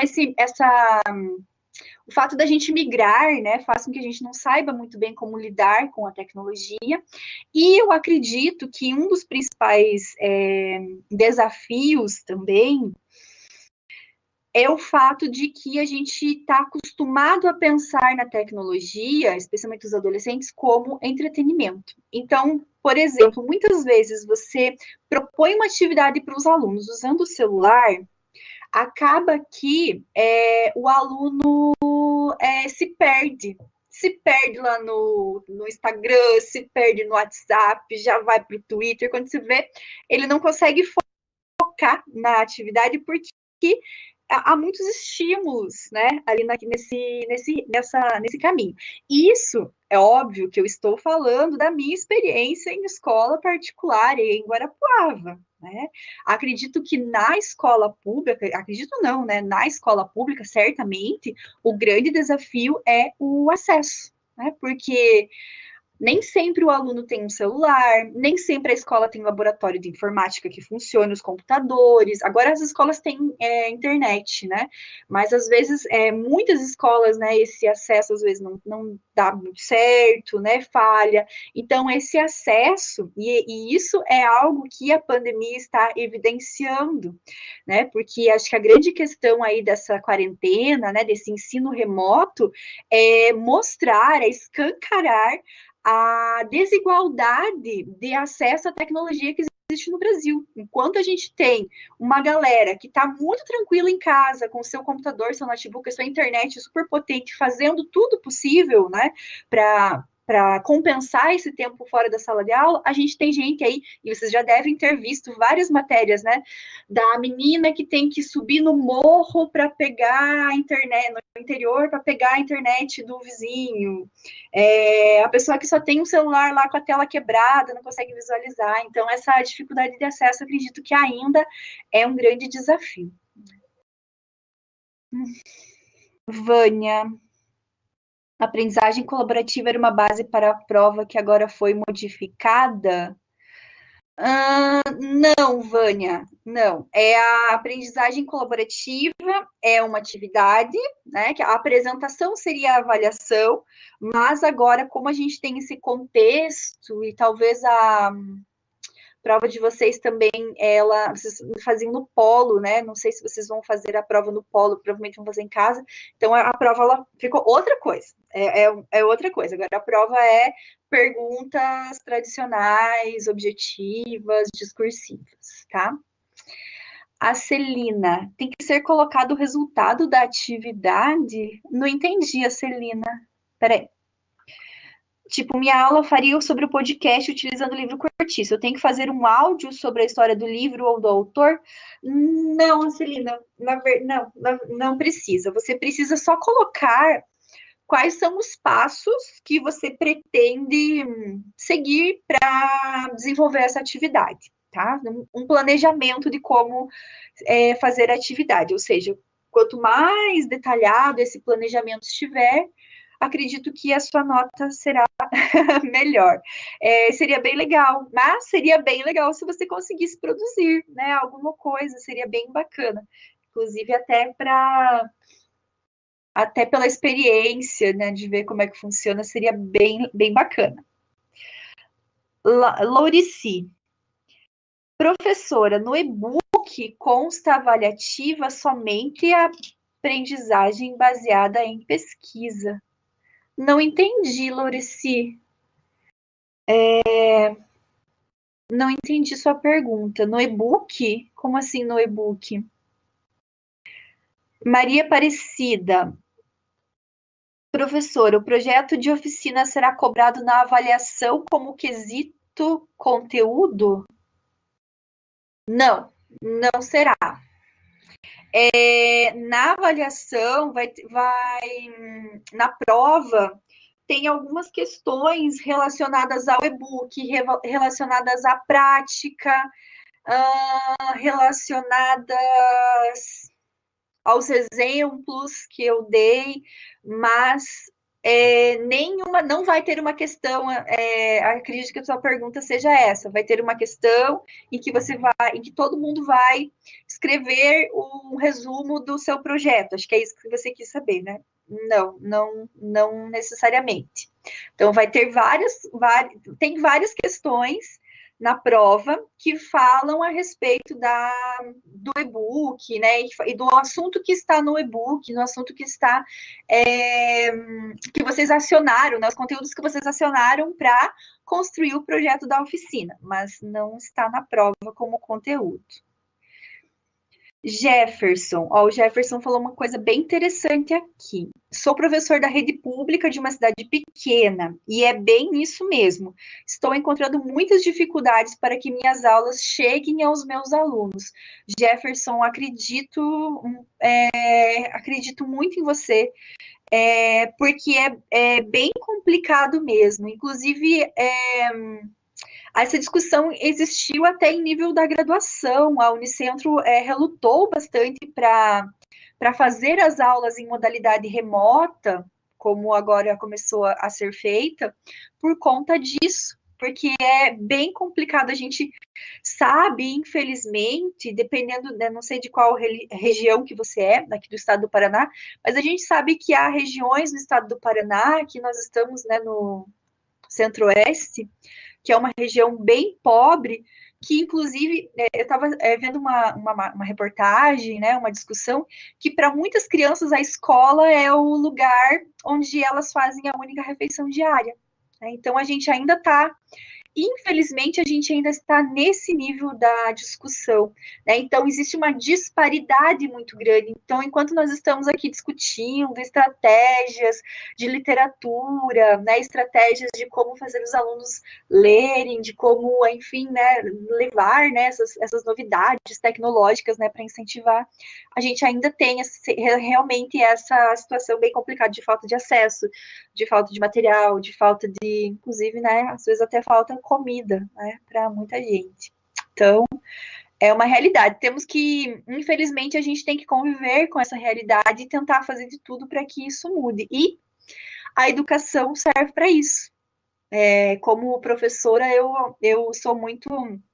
o fato da gente migrar, né, faz com que a gente não saiba muito bem como lidar com a tecnologia. E eu acredito que um dos principais desafios também é o fato de que a gente está acostumado a pensar na tecnologia, especialmente os adolescentes, como entretenimento. Então, por exemplo, muitas vezes você propõe uma atividade para os alunos usando o celular, acaba que o aluno se perde lá no Instagram, se perde no WhatsApp, já vai para o Twitter, quando se vê, ele não consegue focar na atividade porque há muitos estímulos, né, ali nesse caminho. Isso é óbvio que eu estou falando da minha experiência em escola particular em Guarapuava, né? Acredito que na escola pública, acredito não, né? Na escola pública, certamente, o grande desafio é o acesso, né? Porque nem sempre o aluno tem um celular, nem sempre a escola tem um laboratório de informática que funcione, os computadores. Agora as escolas têm internet, né? Mas às vezes, muitas escolas, né, esse acesso às vezes não dá muito certo, né? Falha. Então, esse acesso, e isso é algo que a pandemia está evidenciando, né? Porque acho que a grande questão aí dessa quarentena, né, desse ensino remoto, é mostrar, é escancarar a desigualdade de acesso à tecnologia que existe no Brasil. Enquanto a gente tem uma galera que está muito tranquila em casa, com o seu computador, seu notebook, a sua internet super potente, fazendo tudo possível, né, para compensar esse tempo fora da sala de aula, a gente tem gente aí, e vocês já devem ter visto várias matérias, né, da menina que tem que subir no morro para pegar a internet, no interior, para pegar a internet do vizinho, a pessoa que só tem um celular lá com a tela quebrada, não consegue visualizar. Então, essa dificuldade de acesso, acredito que ainda é um grande desafio. Vânia, aprendizagem colaborativa era uma base para a prova que agora foi modificada? Não, Vânia, não. A aprendizagem colaborativa é uma atividade, né? Que a apresentação seria a avaliação, mas agora, como a gente tem esse contexto e talvez a prova de vocês também, vocês faziam no polo, né? Não sei se vocês vão fazer a prova no polo, provavelmente vão fazer em casa. Então, a prova ela ficou outra coisa. É outra coisa. Agora, a prova é perguntas tradicionais, objetivas, discursivas, tá? A Celina, tem que ser colocado o resultado da atividade? Não entendi, a Celina. Peraí. Tipo, minha aula faria sobre o podcast utilizando o livro Cortiço. Eu tenho que fazer um áudio sobre a história do livro ou do autor? Não, Celina, não precisa. Você precisa só colocar quais são os passos que você pretende seguir para desenvolver essa atividade, tá? Um planejamento de como fazer a atividade, ou seja, quanto mais detalhado esse planejamento estiver, acredito que a sua nota será melhor. Seria bem legal, mas seria bem legal se você conseguisse produzir, né, alguma coisa, seria bem bacana. Inclusive, até pela experiência, né, de ver como é que funciona, seria bem, bem bacana. Laurici, Professora, no e-book consta avaliativa somente a aprendizagem baseada em pesquisa. Não entendi, Laurici. Não entendi sua pergunta. No e-book? Como assim no e-book? Maria Aparecida. Professora, o projeto de oficina será cobrado na avaliação como quesito conteúdo? Não, não será. Na avaliação, na prova, tem algumas questões relacionadas ao e-book, relacionadas à prática, relacionadas aos exemplos que eu dei, mas nenhuma, não vai ter uma questão, acredito que a sua pergunta seja essa, vai ter uma questão em que em que todo mundo vai escrever um resumo do seu projeto, acho que é isso que você quis saber, né? Não necessariamente. Então, vai ter tem várias questões na prova que falam a respeito do e-book, né? E do assunto que está no e-book, no assunto que está que vocês acionaram, né? Os conteúdos que vocês acionaram para construir o projeto da oficina, mas não está na prova como conteúdo. Jefferson, o Jefferson falou uma coisa bem interessante aqui. Sou professor da rede pública de uma cidade pequena e é bem isso mesmo. Estou encontrando muitas dificuldades para que minhas aulas cheguem aos meus alunos. Jefferson, acredito muito em você, porque é bem complicado mesmo. Inclusive, essa discussão existiu até em nível da graduação. A Unicentro relutou bastante para fazer as aulas em modalidade remota, como agora começou a ser feita, por conta disso. Porque é bem complicado, a gente sabe, infelizmente, dependendo, né, não sei de qual região que você é, aqui do estado do Paraná, mas a gente sabe que há regiões no estado do Paraná, que nós estamos, né, no centro-oeste, que é uma região bem pobre, que inclusive eu estava vendo uma reportagem, né, uma discussão, que para muitas crianças a escola é o lugar onde elas fazem a única refeição diária. Né? Então a gente ainda está infelizmente, a gente ainda está nesse nível da discussão, né? Então, existe uma disparidade muito grande. Então, enquanto nós estamos aqui discutindo estratégias de literatura, né? Estratégias de como fazer os alunos lerem, de como, enfim, né? Levar, né? Essas novidades tecnológicas, né? Para incentivar, a gente ainda tem realmente essa situação bem complicada de falta de acesso, de falta de material, de falta de, inclusive, né? Às vezes até falta comida, né, para muita gente. Então, é uma realidade. Temos que, infelizmente, a gente tem que conviver com essa realidade e tentar fazer de tudo para que isso mude. E a educação serve para isso. Como professora, eu sou muito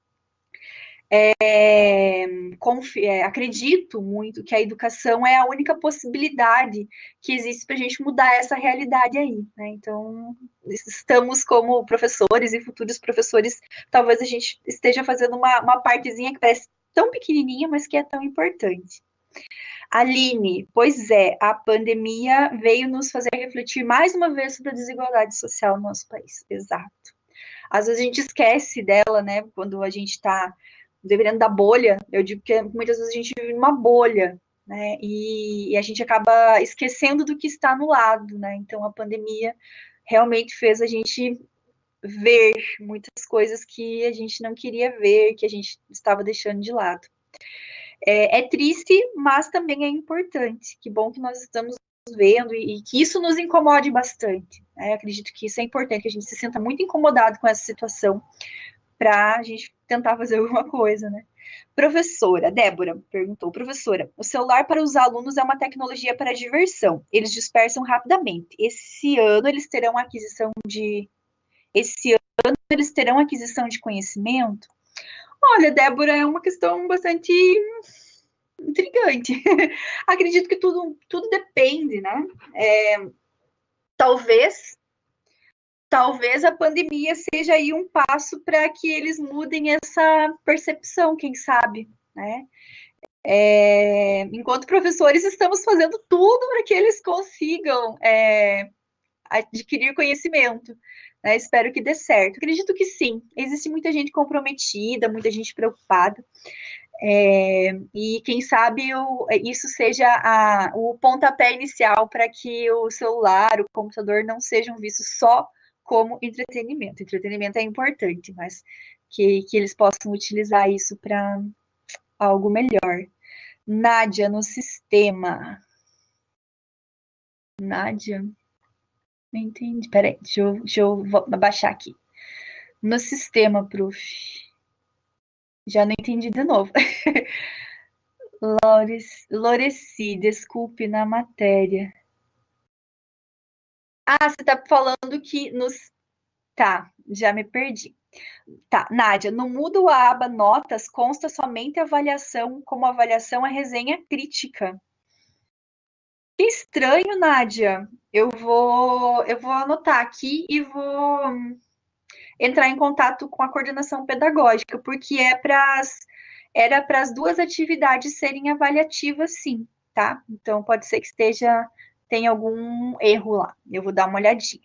acredito muito que a educação é a única possibilidade que existe para a gente mudar essa realidade aí, né? Então, estamos como professores e futuros professores, talvez a gente esteja fazendo uma partezinha que parece tão pequenininha, mas que é tão importante. Aline, pois é, a pandemia veio nos fazer refletir mais uma vez sobre a desigualdade social no nosso país. Exato. Às vezes a gente esquece dela, né? Quando a gente está dependendo da bolha, eu digo que muitas vezes a gente vive numa bolha, né? E a gente acaba esquecendo do que está no lado, né? Então a pandemia realmente fez a gente ver muitas coisas que a gente não queria ver, que a gente estava deixando de lado. É triste, mas também é importante. Que bom que nós estamos vendo e que isso nos incomode bastante. Né? Acredito que isso é importante, que a gente se sinta muito incomodado com essa situação para a gente tentar fazer alguma coisa, né? Professora, Débora perguntou, professora, o celular para os alunos é uma tecnologia para diversão. Eles dispersam rapidamente. Esse ano eles terão aquisição de conhecimento? Olha, Débora, é uma questão bastante intrigante. Acredito que tudo depende, né? Talvez talvez a pandemia seja aí um passo para que eles mudem essa percepção, quem sabe, né? Enquanto professores, estamos fazendo tudo para que eles consigam adquirir conhecimento. Né? Espero que dê certo. Acredito que sim. Existe muita gente comprometida, muita gente preocupada. E quem sabe isso seja o pontapé inicial para que o celular, o computador não sejam vistos só como entretenimento. Entretenimento é importante, mas que eles possam utilizar isso para algo melhor. Nádia, no sistema. Nádia? Não entendi. Peraí, deixa eu abaixar aqui. No sistema, prof. Já não entendi de novo. Loreci, desculpe, na matéria. Ah, você está falando que nos... Tá, já me perdi. Tá, Nádia, no Moodle a aba notas consta somente a avaliação, como avaliação a resenha crítica. Que estranho, Nádia. Eu vou anotar aqui e vou entrar em contato com a coordenação pedagógica, porque era para as duas atividades serem avaliativas, sim, tá? Então pode ser que tenha algum erro lá. Eu vou dar uma olhadinha.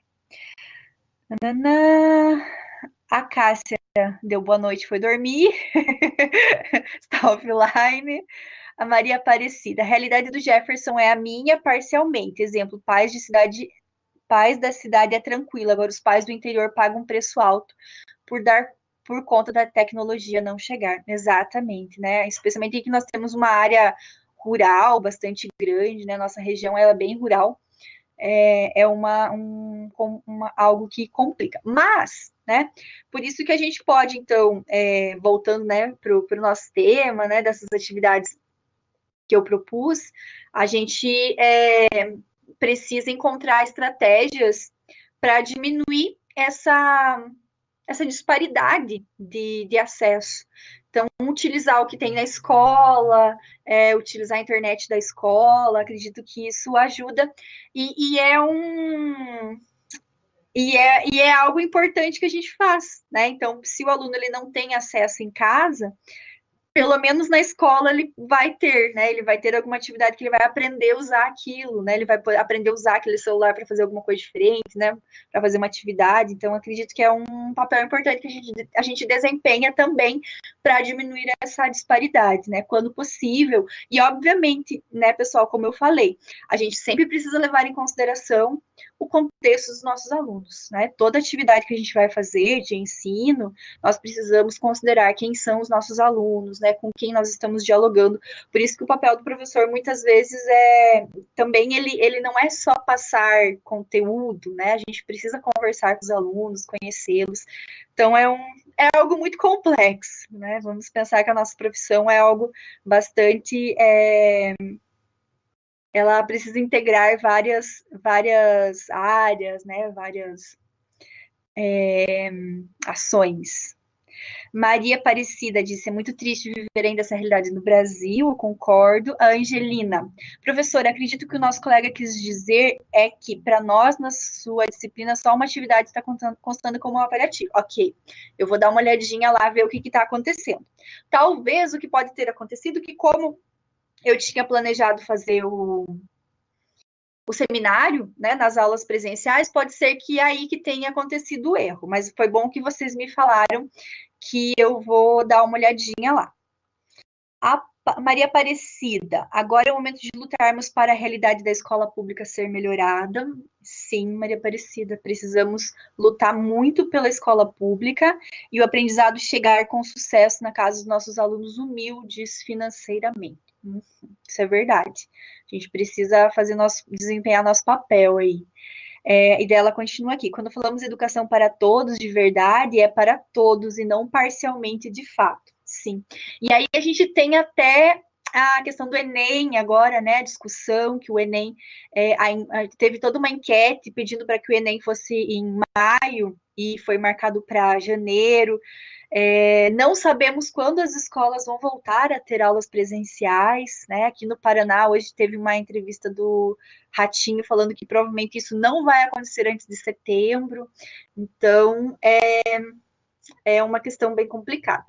Nananã. A Cássia deu boa noite, foi dormir. Está offline. A Maria Aparecida. A realidade do Jefferson é a minha parcialmente. Exemplo, pais da cidade é tranquilo, agora os pais do interior pagam um preço alto por conta da tecnologia não chegar. Exatamente, né? Especialmente aqui nós temos uma área rural bastante grande, né? Nossa região é bem rural. Algo que complica. Mas, né, por isso que a gente pode, então, voltando, né, para o nosso tema, né, dessas atividades que eu propus, a gente precisa encontrar estratégias para diminuir essa disparidade de acesso. Então, utilizar o que tem na escola, utilizar a internet da escola, acredito que isso ajuda, e é algo importante que a gente faz, né? Então, se o aluno ele não tem acesso em casa, pelo menos na escola ele vai ter, né? Ele vai ter alguma atividade que ele vai aprender a usar aquilo, né? Ele vai aprender a usar aquele celular para fazer alguma coisa diferente, né? Para fazer uma atividade. Então, acredito que é um papel importante que a gente desempenha também para diminuir essa disparidade, né? Quando possível. E, obviamente, né, pessoal, como eu falei, a gente sempre precisa levar em consideração o contexto dos nossos alunos, né? Toda atividade que a gente vai fazer de ensino, nós precisamos considerar quem são os nossos alunos, né, com quem nós estamos dialogando. Por isso que o papel do professor, muitas vezes, também ele não é só passar conteúdo, né, a gente precisa conversar com os alunos, conhecê-los. Então, é algo muito complexo, né, vamos pensar que a nossa profissão é algo bastante... ela precisa integrar várias áreas, né, várias ações. Maria Aparecida disse, é muito triste viver ainda essa realidade no Brasil, eu concordo. A Angelina, professora, acredito que o nosso colega quis dizer é que, para nós, na sua disciplina, só uma atividade está constando como um avaliativo. Ok, eu vou dar uma olhadinha lá, ver o que está acontecendo. Talvez o que pode ter acontecido, que como eu tinha planejado fazer o seminário, né, nas aulas presenciais, pode ser que aí que tenha acontecido o erro, mas foi bom que vocês me falaram que eu vou dar uma olhadinha lá. A Maria Aparecida, agora é o momento de lutarmos para a realidade da escola pública ser melhorada. Sim, Maria Aparecida, precisamos lutar muito pela escola pública e o aprendizado chegar com sucesso na casa dos nossos alunos humildes financeiramente. Isso é verdade. A gente precisa desempenhar nosso papel aí. E dela continua aqui. Quando falamos educação para todos de verdade, é para todos e não parcialmente de fato. Sim. E aí a gente tem até a questão do Enem agora, né? A discussão que o Enem teve toda uma enquete pedindo para que o Enem fosse em maio e foi marcado para janeiro. Não sabemos quando as escolas vão voltar a ter aulas presenciais, né? Aqui no Paraná, hoje teve uma entrevista do Ratinho falando que provavelmente isso não vai acontecer antes de setembro. Então, é uma questão bem complicada.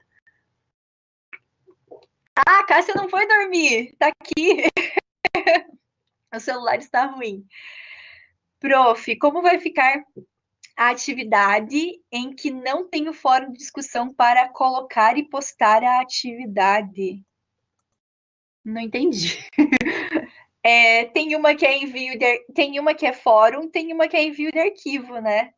Ah, a Cássia não foi dormir, tá aqui. O celular está ruim. Prof, como vai ficar a atividade em que não tem o fórum de discussão para colocar e postar a atividade? Não entendi. Tem uma que é envio tem uma que é fórum, tem uma que é envio de arquivo, né?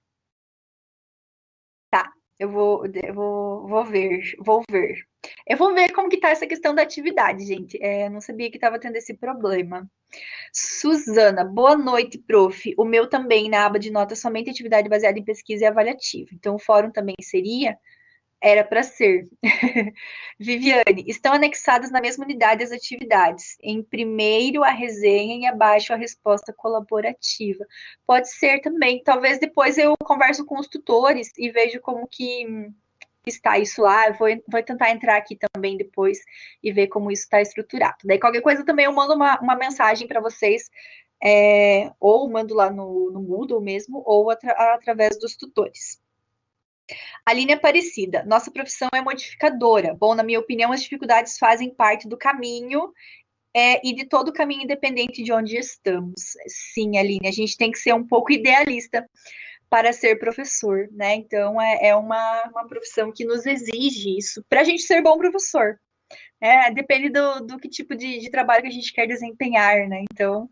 Tá, vou ver, vou ver. Eu vou ver como que tá essa questão da atividade, gente. Não sabia que estava tendo esse problema. Suzana, boa noite, prof. O meu também, na aba de notas, somente atividade baseada em pesquisa e avaliativa. Então, o fórum também seria? Era para ser. Viviane, estão anexadas na mesma unidade as atividades. Em primeiro, a resenha e abaixo a resposta colaborativa. Pode ser também. Talvez depois eu converso com os tutores e vejo como que está isso lá. Eu vou tentar entrar aqui também depois e ver como isso está estruturado. Daí, qualquer coisa também eu mando uma mensagem para vocês, ou mando lá no Moodle mesmo, ou através dos tutores. Aline Aparecida, nossa profissão é modificadora. Bom, na minha opinião, as dificuldades fazem parte do caminho e de todo o caminho independente de onde estamos. Sim, Aline, a gente tem que ser um pouco idealista para ser professor, né? Então, é uma profissão que nos exige isso, para a gente ser bom professor. Depende do que tipo de trabalho que a gente quer desempenhar, né? Então,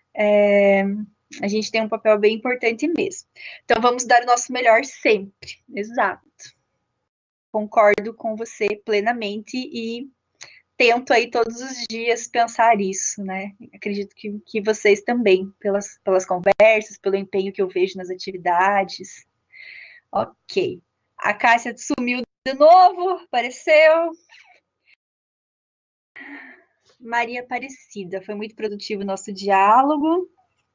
a gente tem um papel bem importante mesmo. Então, vamos dar o nosso melhor sempre. Exato. Concordo com você plenamente e tento aí todos os dias pensar isso, né? Acredito que vocês também, pelas conversas, pelo empenho que eu vejo nas atividades. Ok. A Cássia sumiu de novo, apareceu. Maria Aparecida, foi muito produtivo o nosso diálogo.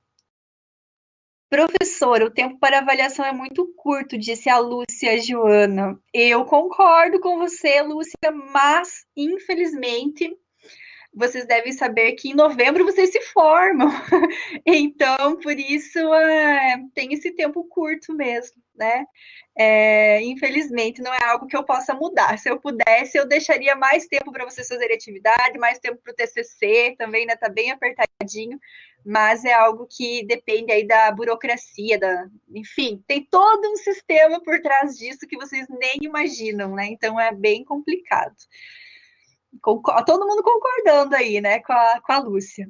Professora, o tempo para avaliação é muito curto, disse a Lúcia Joana. Eu concordo com você, Lúcia, mas infelizmente vocês devem saber que em novembro vocês se formam. Então, por isso, tem esse tempo curto mesmo, né? Infelizmente, não é algo que eu possa mudar. Se eu pudesse, eu deixaria mais tempo para vocês fazerem atividade, mais tempo para o TCC, também ainda está bem apertadinho, mas é algo que depende aí da burocracia, enfim, tem todo um sistema por trás disso que vocês nem imaginam, né? Então, é bem complicado. Todo mundo concordando aí, né, com a Lúcia.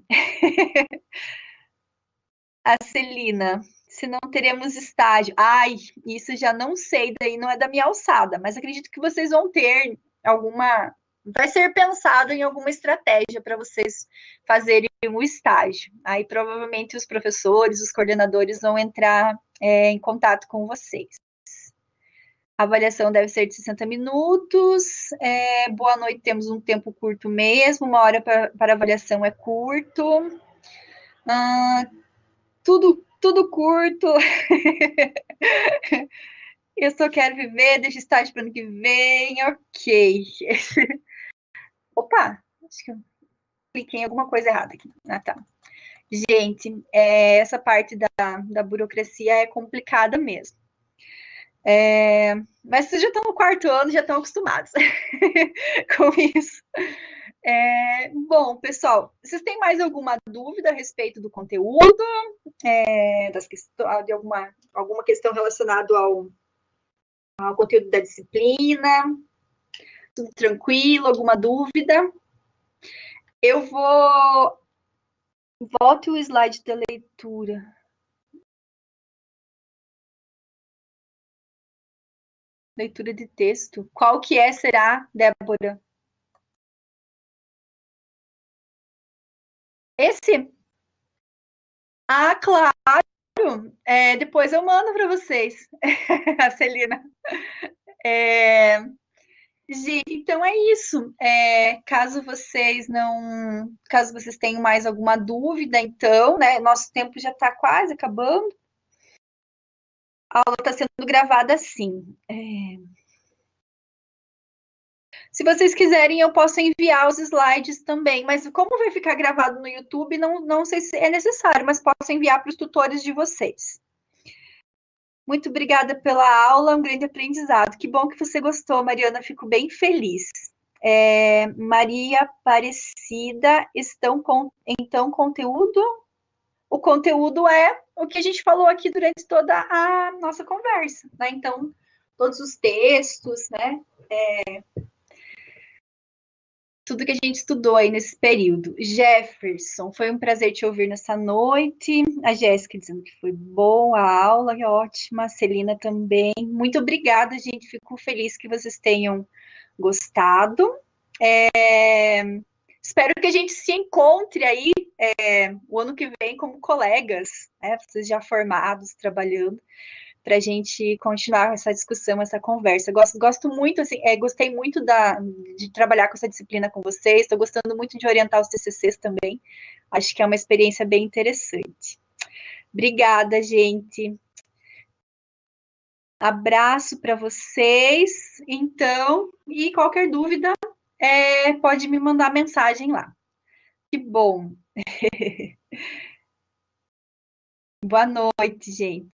A Celina, se não teremos estágio. Ai, isso já não sei, daí não é da minha alçada, mas acredito que vocês vão ter alguma. Vai ser pensado em alguma estratégia para vocês fazerem o estágio. Aí provavelmente os professores, os coordenadores vão entrar em contato com vocês. A avaliação deve ser de 60 minutos. Boa noite, temos um tempo curto mesmo, 1 hora para avaliação é curto. Tudo curto. Eu só quero viver, deixa estágio para o ano que vem. Ok. Opa, acho que eu cliquei em alguma coisa errada aqui. Ah, tá. Gente, essa parte da burocracia é complicada mesmo. Mas vocês já estão no 4º ano, já estão acostumados com isso. Bom, pessoal, vocês têm mais alguma dúvida a respeito do conteúdo? De alguma questão relacionada ao conteúdo da disciplina? Tudo tranquilo? Alguma dúvida? Eu vou... Volte o slide da leitura. Leitura de texto. Qual que será, Débora? Esse? Ah, claro! Depois eu mando para vocês, a Celina. Gente, então é isso. Caso vocês tenham mais alguma dúvida, então, né? Nosso tempo já está quase acabando. A aula está sendo gravada assim. Se vocês quiserem, eu posso enviar os slides também, mas como vai ficar gravado no YouTube, não sei se é necessário, mas posso enviar para os tutores de vocês. Muito obrigada pela aula, um grande aprendizado. Que bom que você gostou, Mariana, fico bem feliz. Maria Aparecida, então conteúdo? O conteúdo é o que a gente falou aqui durante toda a nossa conversa, né? Então, todos os textos, né? Tudo que a gente estudou aí nesse período. Jefferson, foi um prazer te ouvir nessa noite. A Jéssica dizendo que foi bom, a aula é ótima. A Celina também. Muito obrigada, gente. Fico feliz que vocês tenham gostado. Espero que a gente se encontre aí o ano que vem como colegas, né? Vocês já formados, trabalhando, para a gente continuar essa discussão, essa conversa. Gosto muito, assim, gostei muito de trabalhar com essa disciplina com vocês, estou gostando muito de orientar os TCCs também. Acho que é uma experiência bem interessante. Obrigada, gente. Abraço para vocês, então, e qualquer dúvida, pode me mandar mensagem lá. Que bom. Boa noite, gente.